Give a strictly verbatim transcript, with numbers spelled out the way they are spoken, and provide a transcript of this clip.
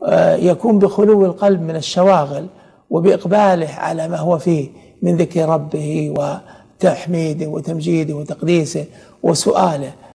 يكون بخلو القلب من الشواغل وبإقباله على ما هو فيه من ذكر ربه وتحميده وتمجيده وتقديسه وسؤاله